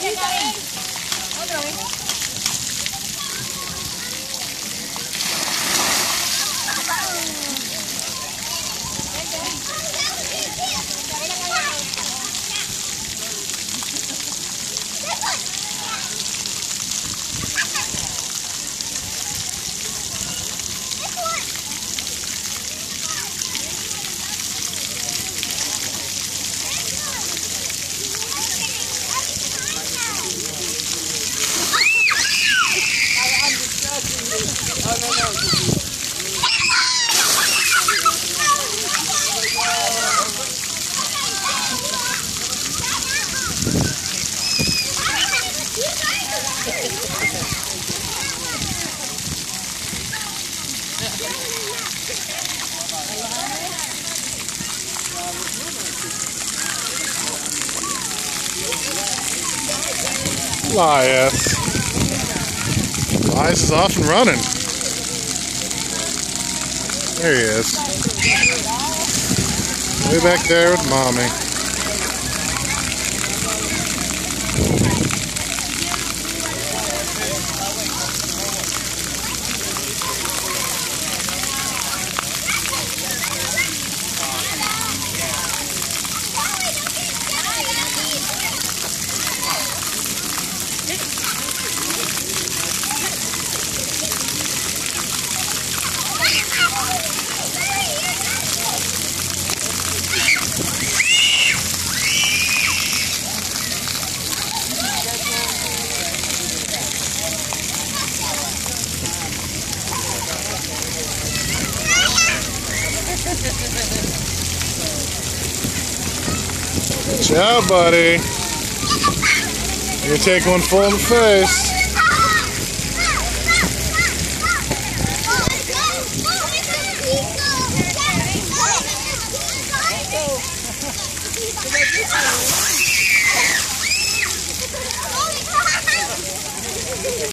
Elias. Elias is off and running. There he is. Way back there with Mommy. Good job, buddy. You take one full in the face.